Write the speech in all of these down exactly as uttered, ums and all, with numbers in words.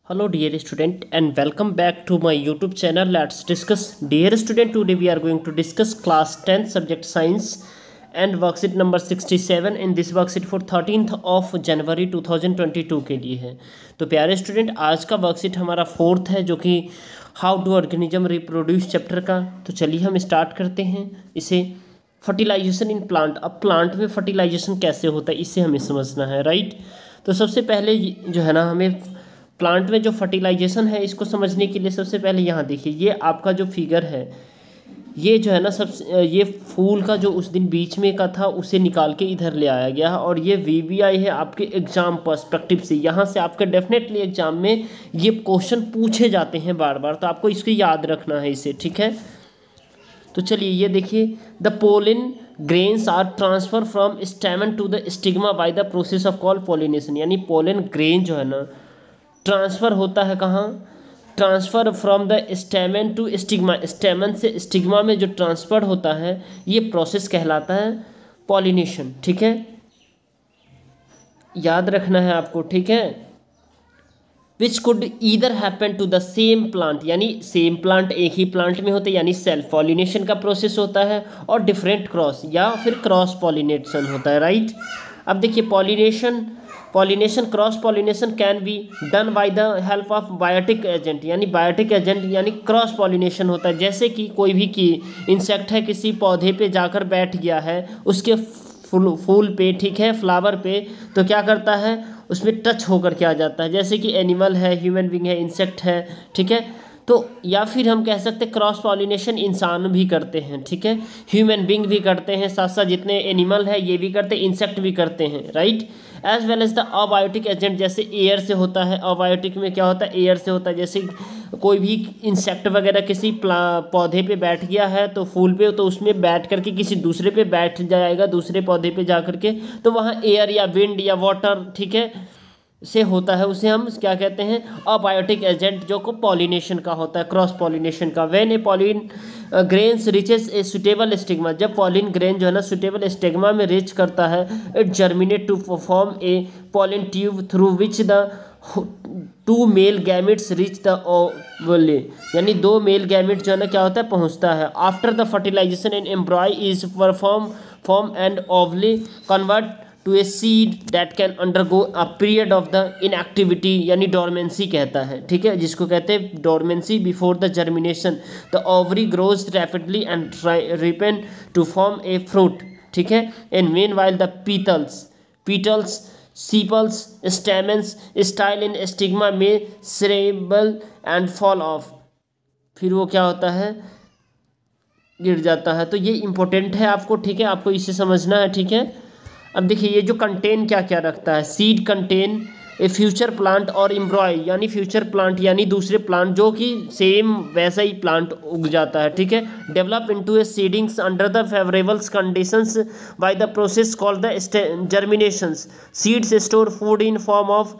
Hello dear student and welcome back to my YouTube channel. Let's discuss. Dear student, today we are going to discuss class tenth subject science and worksheet number sixty-seven. In this worksheet for thirteenth of January twenty twenty-two के लिए है। तो प्यारे student, आज का worksheet हमारा fourth है जो कि how do organism reproduce chapter का। तो चलिए हम स्टार्ट करते हैं इसे। Fertilization in plant. अब प्लांट में फर्टिलाइजेशन कैसे होता है इसे हमें समझना है, राइट। तो सबसे पहले जो है ना, हमें प्लांट में जो फर्टिलाइजेशन है इसको समझने के लिए सबसे पहले यहाँ देखिए, ये आपका जो फिगर है ये जो है ना, सबसे ये फूल का जो उस दिन बीच में का था उसे निकाल के इधर ले आया गया और ये वी वी आई है आपके एग्जाम पर्सपेक्टिव से। यहाँ से आपके डेफिनेटली एग्जाम में ये क्वेश्चन पूछे जाते हैं बार बार, तो आपको इसको याद रखना है इसे, ठीक है। तो चलिए ये देखिए, the pollen grains are transfer from stamen to the stigma by the process of call pollination. यानी पोलिन ग्रेन जो है ना ट्रांसफ़र होता है कहाँ, transfer from the stamen to stigma. Stamen से स्टिग्मा में जो ट्रांसफ़र होता है ये प्रोसेस कहलाता है पॉलिनेशन, ठीक है, याद रखना है आपको, ठीक है। Which could either happen to the same plant, यानी सेम प्लांट एक ही प्लांट में होते, यानी सेल्फ पॉलिनेशन का प्रोसेस होता है, और डिफरेंट क्रॉस या फिर क्रॉस पॉलिनेशन होता है, राइट। अब देखिए, pollination pollination cross pollination can be done by the help of biotic agent. यानी बायोटिक एजेंट यानी क्रॉस पॉलिनेशन होता है। जैसे कि कोई भी की इंसेक्ट है किसी पौधे पे जाकर बैठ गया है उसके फूल फूल पे, ठीक है, फ्लावर पे, तो क्या करता है उसमें टच होकर के आ जाता है। जैसे कि एनिमल है, ह्यूमन बीइंग है, इंसेक्ट है, ठीक है। तो या फिर हम कह सकते हैं क्रॉस पॉलिनेशन इंसान भी करते हैं, ठीक है, ह्यूमन बीइंग भी करते हैं, साथ साथ जितने एनिमल है ये भी करते हैं, इंसेक्ट भी करते हैं, right. As well as the abiotic agent, जैसे एयर से होता है। अबायोटिक में क्या होता है, एयर से होता है। जैसे कोई भी इंसेक्ट वगैरह किसी पौधे पे बैठ गया है तो फूल पे, तो उसमें बैठ करके किसी दूसरे पे बैठ जाएगा, दूसरे पौधे पे जा करके, तो वहाँ एयर या विंड या वाटर, ठीक है, से होता है, उसे हम क्या कहते हैं, अबायोटिक एजेंट, जो को पॉलिनेशन का होता है, क्रॉस पॉलिनेशन का। When a pollen grains reaches a suitable stigma, जब पॉलिन ग्रेन जो है ना सुटेबल स्टिग्मा में रिच करता है, it germinate to form a pollen tube through which the two male gametes reach the ovule. यानी दो मेल गैमेट जो है ना क्या होता है, पहुंचता है। After the fertilization and embryo is perform form and ovule convert to a seed that can undergo a period of the inactivity, यानी डोरमेंसी कहता है, ठीक है, जिसको कहते हैं dormancy before the germination. The ovary grows rapidly and ripen to form a fruit, ठीक है। And meanwhile the petals petals sepals stamens style in stigma may shrivel and fall of, फिर वो क्या होता है, गिर जाता है। तो ये इंपॉर्टेंट है आपको, ठीक है, आपको इसे समझना है, ठीक है। अब देखिए ये जो कंटेन क्या क्या रखता है, seed contain a future plant और एम्ब्रॉय, यानी फ्यूचर प्लांट यानी दूसरे प्लांट जो कि सेम वैसा ही प्लांट उग जाता है, ठीक है। Develop into a seedlings under the favourables conditions by the process called the germinations. Seeds store food in form of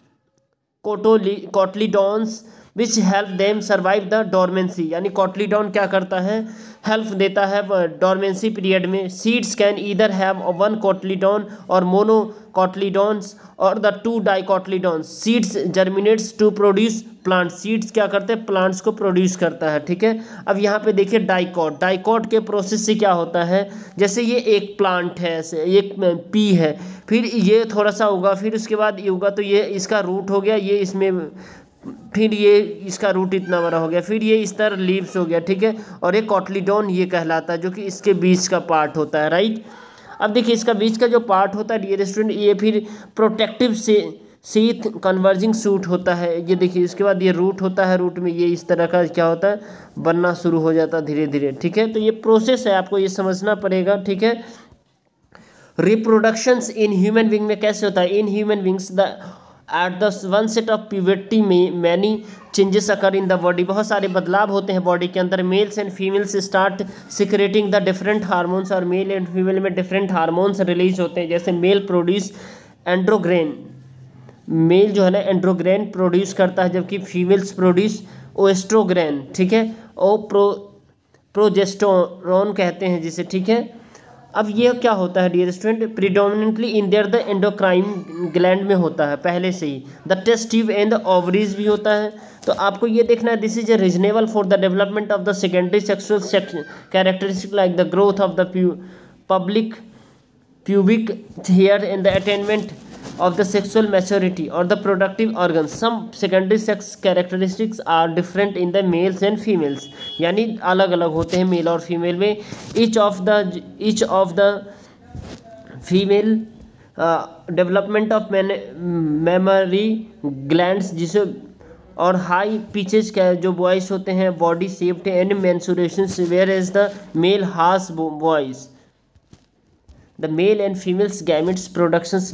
cotyle cotyledons which help them survive the dormancy. यानी cotyledon क्या करता है, हेल्प देता है डोरमेंसी पीरियड में। Seeds can either have one cotyledon और mono cotyledons और the two dicotyledons. Seeds germinates to produce plant, सीड्स क्या करते हैं, प्लांट्स को प्रोड्यूस करता है, ठीक है। अब यहाँ पे देखिए डाइकोट, डाइकोट के प्रोसेस से क्या होता है, जैसे ये एक प्लांट है, ऐसे एक पी है, फिर ये थोड़ा सा उगा, फिर उसके बाद ये उगा, तो ये इसका रूट हो गया, ये इसमें, फिर ये इसका रूट इतना बड़ा हो गया, फिर ये इस तरह लीव्स हो गया, ठीक है। और ये कोटलीडॉन ये कहलाता है जो कि इसके बीच का पार्ट होता है, राइट। अब देखिए इसका बीच का जो पार्ट होता है डियर स्टूडेंट, ये फिर प्रोटेक्टिव से शीथ कन्वर्जिंग सूट होता है। ये देखिए इसके बाद ये रूट होता है, रूट में ये इस तरह का क्या होता है, बनना शुरू हो जाता है धीरे धीरे, ठीक है। तो ये प्रोसेस है, आपको ये समझना पड़ेगा, ठीक है। रिप्रोडक्शंस इन ह्यूमन बीइंग में कैसे होता है, in human beings the at the onset of puberty में many changes occur in the body, बहुत सारे बदलाव होते हैं बॉडी के अंदर। Males and females start secreting the different hormones, और मेल एंड फीमेल में डिफरेंट हार्मोन्स रिलीज होते हैं। जैसे मेल प्रोड्यूस एंड्रोग्रेन, मेल जो है ना एंड्रोग्रेन प्रोड्यूस करता है, जबकि फीमेल्स प्रोड्यूस ओएस्ट्रोग्रेन, ठीक है, ओ प्रो प्रोजेस्टेरोन कहते हैं जिसे, ठीक है। अब ये क्या होता है dear student, predominantly in there the endocrine gland में होता है पहले से ही, the test tube and the ovaries भी होता है। तो आपको ये देखना है this is a reasonable for the development of the secondary sexual characteristic like the growth of the public pubic hair and the attainment of the sexual maturity or the productive organs. Some secondary sex characteristics are different in the males and females, यानी अलग अलग होते हैं mail और female में। each of the each of the female development of memory glands जिसे और high pitches का जो वॉइस होते हैं body shaped and menstruation, whereas the male hoarse voice. The male and female's gametes productions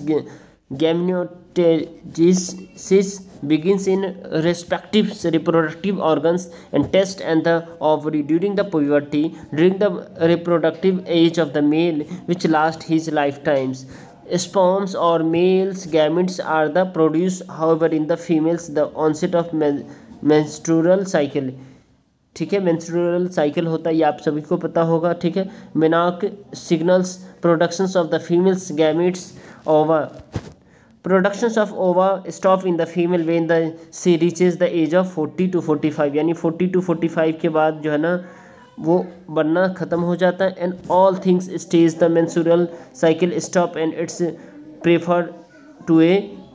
gametogenesis begins in respective reproductive organs and test and the ovary during the puberty, during the reproductive age of the male, which lasts his lifetimes. Sperms or male's gametes are the produced, however, in the females the onset of men menstrual cycle. ठीक है, menstrual cycle होता है, ये आप सभी को पता होगा। ठीक है, मेनाक signals productions of the females gametes ova, productions of ova stop in the female when the she reaches the age of forty two forty five, यानी फोर्टी टू फोर्टी फाइव के बाद जो है ना वो बनना ख़त्म हो जाता है। And all things stage the menstrual cycle stop and it's prefer to a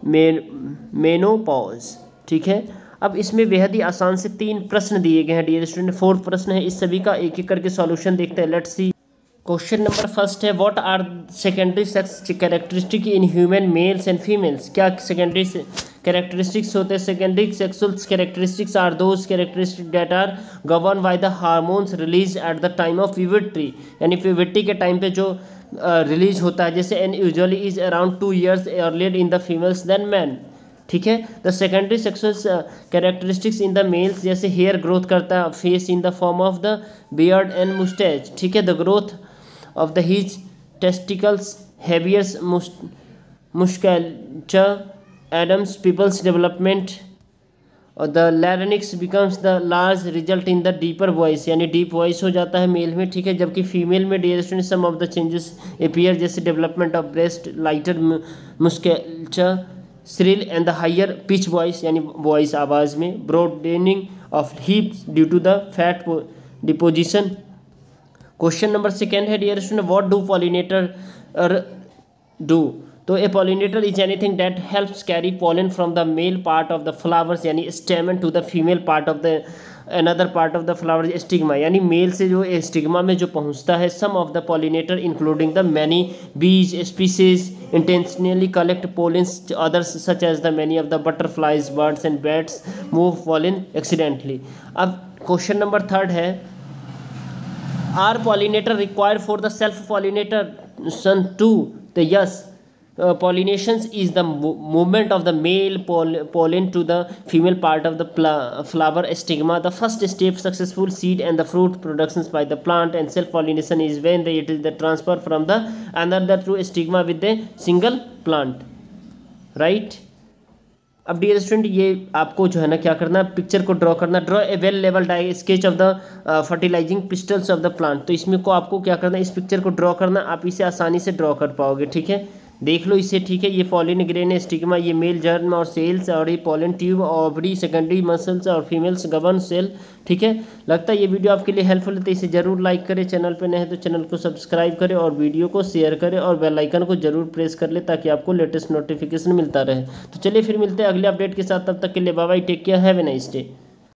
menopause. ठीक है, अब इसमें बेहद ही आसान से तीन प्रश्न दिए गए हैं डियर स्टूडेंट, फोर प्रश्न है, इस सभी का एक एक करके सॉल्यूशन देखते हैं। Let's see. Question number first है what are secondary sex characteristic in human males and females. क्या सेकेंडरी कैरेक्टरिस्टिक्स होते हैं? Secondary sexual characteristics are those characteristic that are govern by the hormones release at the time of puberty, यानी puberty के time पे जो release uh, होता है, जैसे and usually is around two years earlier in the females than man. ठीक है, the secondary sexual characteristics in the males, जैसे हेयर ग्रोथ करता है face in the form of the beard and mustache. ठीक है, the growth of the his testicles heavier musculature Adam's apples development और the larynx becomes the large result in the deeper voice, यानी deep voice हो जाता है mail में। ठीक है, जबकि फीमेल में dear student some of the changes appear, जैसे development of breast, lighter musculature, shrill and the higher pitch voice, यानी वॉइस आवाज़ में, broadening of hips due to the fat deposition. Question number second है dear student what do pollinator do. तो a pollinator is anything that helps carry pollen from the male part of the flowers, यानी stamen to the female part of the another part of the flower stigma, यानी male से जो stigma में जो पहुंचता है। Some of the pollinator including the many bees species intentionally collect pollens, others such as the many of the butterflies birds and bats move pollen accidentally. अब question number third है are pollinator required for the self pollination too. तो yes, Uh, pollination is the mo movement of the male poll pollen to the female part of the flower stigma, the first step successful seed and the fruit productions by the plant, and self pollination is when the, it is the transfer from the another to stigma with the single plant, right? अब dear student ये आपको जो है ना क्या करना, picture को draw करना, ड्रॉ ए वेल लेवल die sketch of the fertilising pistils of the plant. तो इसमें को आपको क्या करना है, इस पिक्चर को ड्रॉ करना, आप इसे आसानी से ड्रॉ कर पाओगे। ठीक है, देख लो इसे। ठीक है, ये पॉलिन ग्रेन स्टिग्मा, ये मेल जर्म और सेल्स, और ये pollen tube, ovary, secondary muscles और फीमेल्स गवर्न सेल। ठीक है, लगता है ये वीडियो आपके लिए हेल्पफुल है, तो इसे जरूर लाइक करें, चैनल पे नए हैं तो चैनल को सब्सक्राइब करें और वीडियो को शेयर करें और बेल आइकन को जरूर प्रेस कर ले ताकि आपको लेटेस्ट नोटिफिकेशन मिलता रहे। तो चलिए फिर मिलते हैं अगले अपडेट के साथ, तब तक के लिए bye bye, take care, have a nice day.